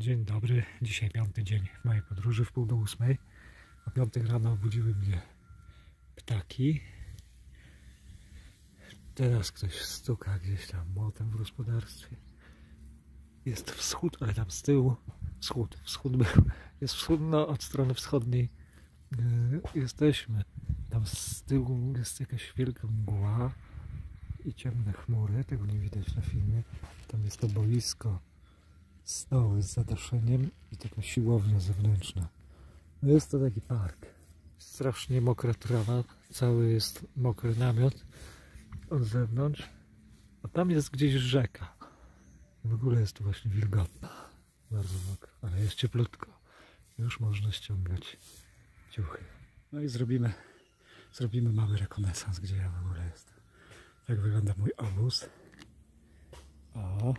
Dzień dobry, dzisiaj 5. dzień mojej podróży w 7:30. O 5 rano obudziły mnie ptaki. Teraz ktoś stuka gdzieś tam młotem w gospodarstwie. Jest wschód, ale tam z tyłu wschód był. Jest wschód, no od strony wschodniej jesteśmy. Tam z tyłu jest jakaś wielka mgła i ciemne chmury, tego nie widać na filmie. Tam jest to boisko, stoły z zadaszeniem i taka siłownia zewnętrzna. No jest to taki park. Strasznie mokra trawa, cały jest mokry namiot od zewnątrz. A tam jest gdzieś rzeka. W ogóle jest tu właśnie wilgotna. Bardzo mokro, ale jest cieplutko. Już można ściągać ciuchy. No i zrobimy mały rekonesans, gdzie ja w ogóle jestem. Tak wygląda mój obóz. O!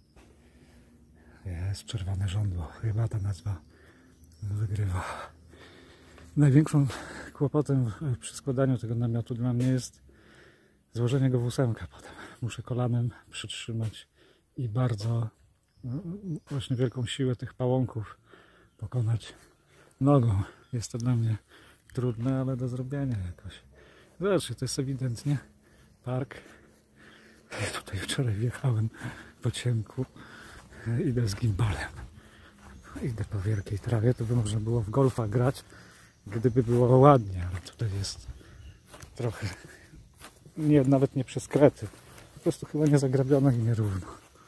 Jest czerwone żądło. Chyba ta nazwa wygrywa. Największym kłopotem przy składaniu tego namiotu dla mnie jest złożenie go w 8 potem. Muszę kolanem przytrzymać i bardzo właśnie wielką siłę tych pałąków pokonać nogą. Jest to dla mnie trudne, ale do zrobienia jakoś. Zobaczcie, to jest ewidentnie park. Ja tutaj wczoraj wjechałem po ciemku. Idę z gimbalem. Idę po wielkiej trawie. To by można było w golfa grać, gdyby było ładnie, ale tutaj jest trochę nawet nie przez krety. Po prostu chyba nie zagrabione i nierówno.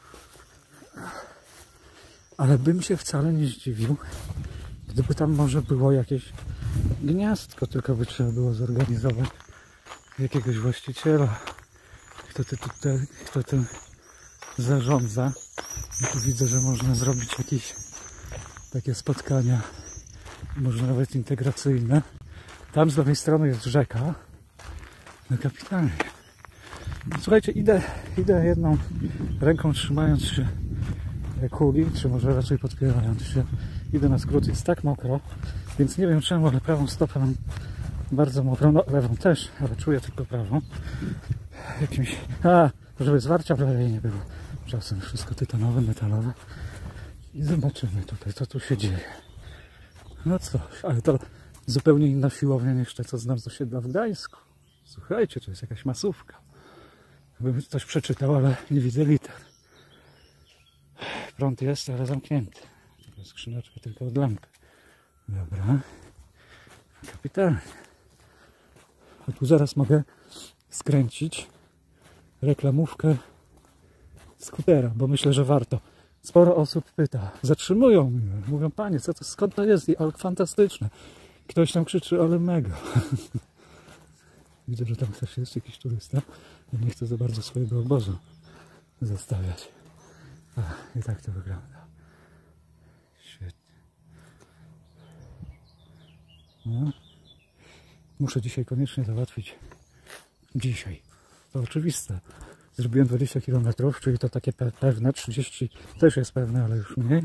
Ale bym się wcale nie zdziwił, gdyby tam może było jakieś gniazdko, tylko by trzeba było zorganizować jakiegoś właściciela, kto tym zarządza. I tu widzę, że można zrobić jakieś takie spotkania, może nawet integracyjne. Tam z lewej strony jest rzeka. No kapitalnie. Słuchajcie, idę jedną ręką trzymając się kuli, czy może raczej podpierając się. Idę na skrót, jest tak mokro, więc nie wiem czemu, ale prawą stopę mam bardzo mokrą, no lewą też, ale czuję tylko prawą. Jakimś, żeby zwarcia w lewej nie było. Czasem wszystko tytanowe, metalowe. I zobaczymy tutaj, co tu się dzieje. No coś, ale to zupełnie inna siłownia niż te, co znam z osiedla w Gdańsku. Słuchajcie, to jest jakaś masówka. Bym coś przeczytał, ale nie widzę liter. Prąd jest, ale zamknięty. Skrzyneczka tylko od lampy. Dobra. Kapitalnie. A tu zaraz mogę skręcić reklamówkę skutera, bo myślę, że warto. Sporo osób pyta, zatrzymują mnie, mówią: panie, skąd to jest? Ale fantastyczne. Ktoś tam krzyczy, ale mega. Widzę, że tam też jest jakiś turysta. Nie chcę za bardzo swojego obozu zostawiać. I tak to wygląda. Świetnie. No. Muszę dzisiaj koniecznie załatwić. Dzisiaj. To oczywiste. Zrobiłem 20 km, czyli to takie pewne, 30 też jest pewne, ale już mniej.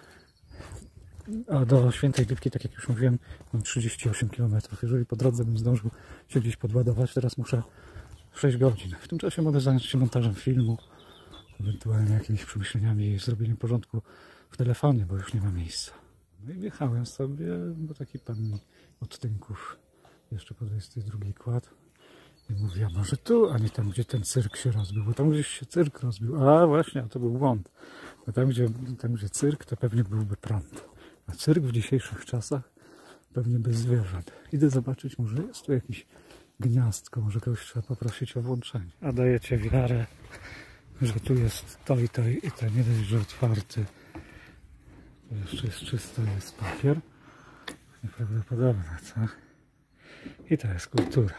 A do Świętej Lipki, tak jak już mówiłem, mam 38 km. Jeżeli po drodze bym zdążył się gdzieś podładować, teraz muszę 6 godzin. W tym czasie mogę zająć się montażem filmu, ewentualnie jakimiś przemyśleniami i zrobieniem porządku w telefonie, bo już nie ma miejsca. No i wjechałem sobie, bo taki pan mi od tynków jeszcze po 22 kładł. I mówię, a może tu, a nie tam, gdzie ten cyrk się rozbił, bo tam gdzieś się cyrk rozbił. A właśnie, a to był błąd. Bo tam, gdzie cyrk, to pewnie byłby prąd. A cyrk w dzisiejszych czasach pewnie bez zwierząt. Idę zobaczyć, może jest tu jakieś gniazdko, może kogoś trzeba poprosić o włączenie. A dajecie wiarę, że tu jest to i to nie dość, że otwarty. To jeszcze jest czysto, jest papier. Nieprawdopodobne, co? I to jest kultura.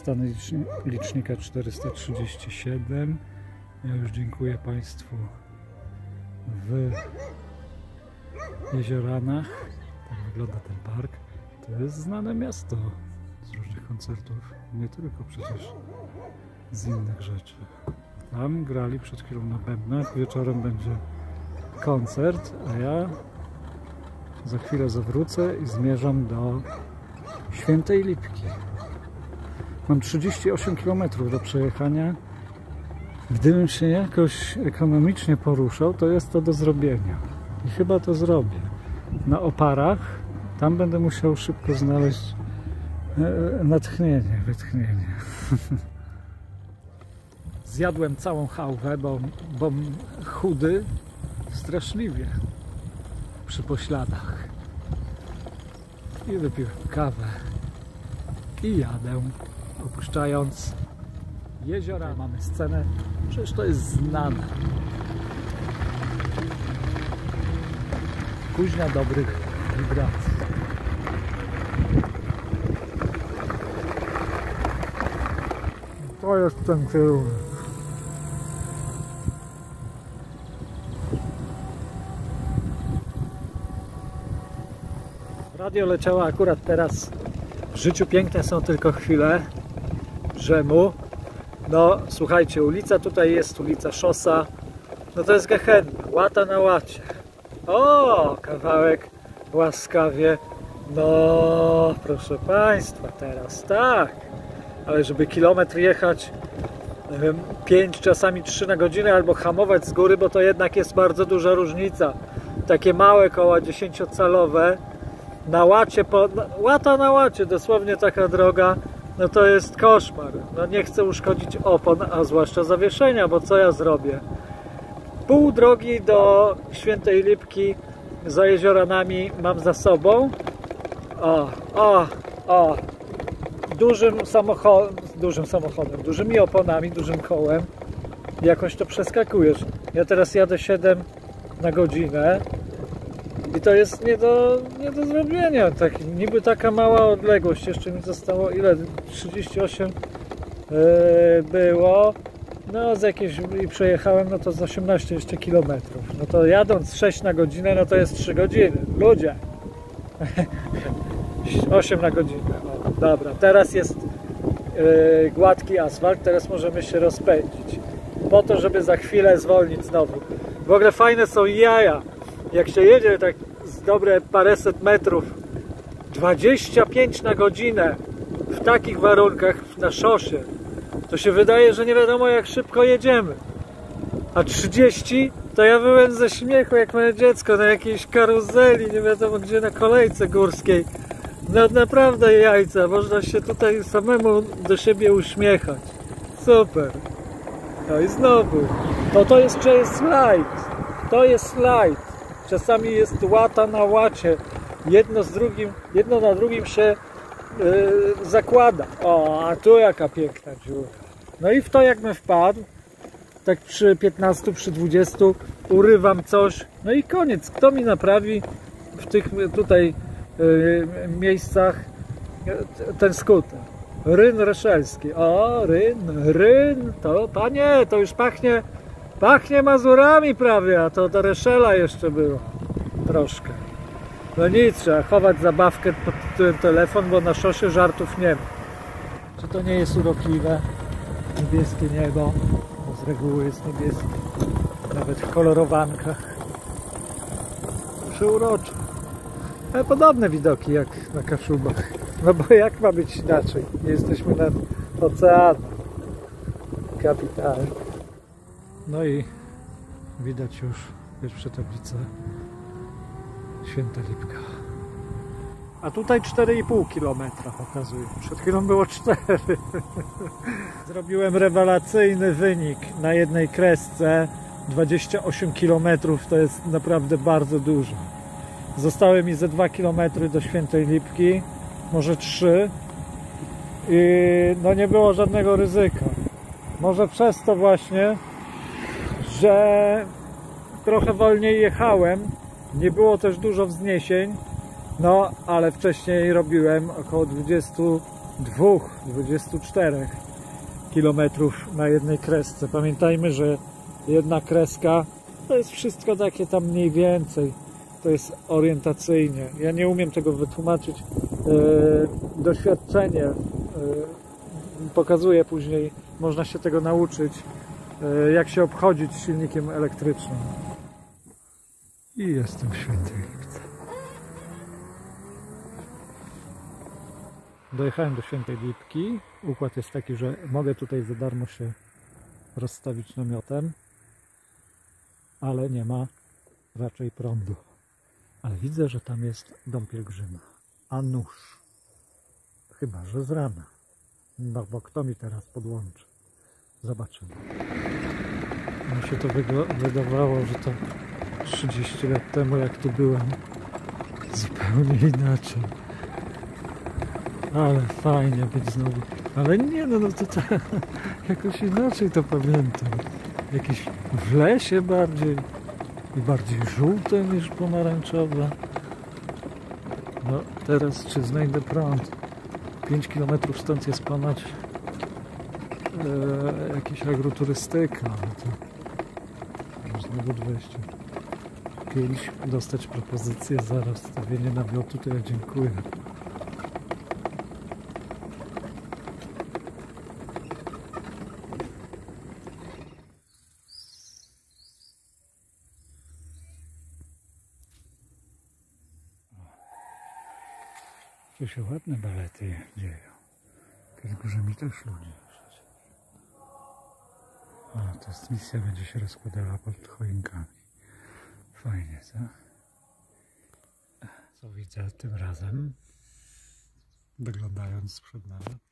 Stan licznika 437. Ja już dziękuję Państwu w Jezioranach. Tak wygląda ten park. To jest znane miasto z różnych koncertów, nie tylko przecież z innych rzeczy. Tam grali przed chwilą na bębnach, wieczorem będzie koncert, a ja za chwilę zawrócę i zmierzam do Świętej Lipki. Mam 38 km do przejechania. Gdybym się jakoś ekonomicznie poruszał, to jest to do zrobienia. I chyba to zrobię. Na oparach, tam będę musiał szybko znaleźć natchnienie, wytchnienie. Zjadłem całą chałwę, bo chudy straszliwie przy pośladach. I wypiłem kawę i jadę, opuszczając jeziora. Mamy scenę, przecież to jest znane. Kuźnia dobrych wibracji. To jest ten kierunek. Radio leciało akurat teraz. W życiu piękne są tylko chwile drzemu. No słuchajcie, ulica tutaj jest, ulica Szosa. No to jest gehenna, łata na łacie. O, kawałek łaskawie. No proszę Państwa, teraz tak. Ale żeby kilometr jechać 5, czasami 3 na godzinę albo hamować z góry, bo to jednak jest bardzo duża różnica. Takie małe koła 10-calowe na łacie, łata na łacie, dosłownie taka droga, no to jest koszmar. No nie chcę uszkodzić opon, a zwłaszcza zawieszenia, bo co ja zrobię? Pół drogi do Świętej Lipki za Jezioranami mam za sobą. Dużym samochodem, dużymi oponami, dużym kołem. Jakoś to przeskakujesz. Ja teraz jadę 7 na godzinę i to jest nie do zrobienia. Tak, niby taka mała odległość. Jeszcze mi zostało ile? 38 było. No z jakieś i przejechałem, no to z 18 jeszcze kilometrów. No to jadąc 6 na godzinę, no to jest 3 godziny. Ludzie! 8 na godzinę. O, dobra, teraz jest gładki asfalt, teraz możemy się rozpędzić. Po to, żeby za chwilę zwolnić znowu. W ogóle fajne są jaja. Jak się jedzie tak z dobre paręset metrów, 25 na godzinę w takich warunkach na szosie, to się wydaje, że nie wiadomo jak szybko jedziemy. A 30 to ja byłem ze śmiechu jak moje dziecko na jakiejś karuzeli, nie wiadomo gdzie, na kolejce górskiej. No naprawdę jajca, można się tutaj samemu do siebie uśmiechać. Super. No i znowu. To jest slajd. To jest slajd. Czasami jest łata na łacie. Jedno na drugim się zakłada. O, a tu jaka piękna dziura. No i w to jakbym wpadł, tak przy 15, przy 20 urywam coś. No i koniec. Kto mi naprawi w tych tutaj miejscach ten skuter? Ryn Reszelski. O, Ryn, to panie, to już pachnie Mazurami prawie, a to do Reszela jeszcze było troszkę. No nic, trzeba chować zabawkę pod tytułem telefon, bo na szosie żartów nie ma. Czy to nie jest urokliwe? Niebieskie niebo, bo z reguły jest niebieskie, nawet w kolorowankach. Przeurocze. Ale podobne widoki jak na Kaszubach. No bo jak ma być inaczej? Jesteśmy nad oceanem. Kapitalnie. No i widać już pierwsze tablice. Święta Lipka. A tutaj 4,5 km pokazuje. Przed chwilą było 4. Zrobiłem rewelacyjny wynik na jednej kresce. 28 km to jest naprawdę bardzo dużo. Zostały mi ze 2 km do Świętej Lipki, może 3. I no nie było żadnego ryzyka. Może przez to właśnie, że trochę wolniej jechałem. Nie było też dużo wzniesień. No, ale wcześniej robiłem około 20 24 kilometrów na jednej kresce. Pamiętajmy, że jedna kreska to jest wszystko takie tam mniej więcej. To jest orientacyjnie. Ja nie umiem tego wytłumaczyć. Doświadczenie pokazuje później, można się tego nauczyć, jak się obchodzić silnikiem elektrycznym. I jestem w Świętej Lipce. Dojechałem do Świętej Lipki. Układ jest taki, że mogę tutaj za darmo się rozstawić namiotem, ale nie ma raczej prądu. Ale widzę, że tam jest dom pielgrzyma. A nuż. Chyba, że z rana. No bo kto mi teraz podłączy? Zobaczymy. Mi się to wydawało, że to 30 lat temu, jak tu byłem, zupełnie inaczej. Ale fajnie być znowu. Ale nie, no to jakoś inaczej to pamiętam. Jakieś w lesie bardziej i bardziej żółte niż pomarańczowe. No teraz czy znajdę prąd? 5 km stąd jest ponoć jakaś agroturystyka. No to znowu 25. Dostać propozycję za rozstawienie namiotu, to ja dziękuję. Tu się ładne balety dzieją. Pielgrzymi też ludzie. A, transmisja będzie się rozkładała pod choinkami. Fajnie, co? Co widzę tym razem? Wyglądając przed nami.